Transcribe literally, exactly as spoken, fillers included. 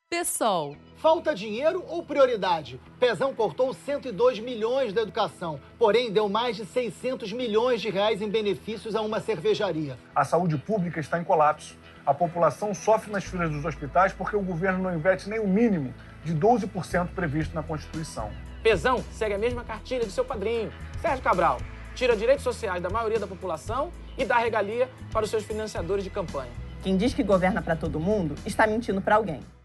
PSOL. Falta dinheiro ou prioridade? Pezão cortou cento e dois milhões da educação, porém deu mais de seiscentos milhões de reais em benefícios a uma cervejaria. A saúde pública está em colapso. A população sofre nas filas dos hospitais porque o governo não investe nem o mínimo de doze por cento previsto na Constituição. Pezão segue a mesma cartilha de seu padrinho, Sérgio Cabral. Tira direitos sociais da maioria da população e dá regalia para os seus financiadores de campanha. Quem diz que governa para todo mundo está mentindo para alguém.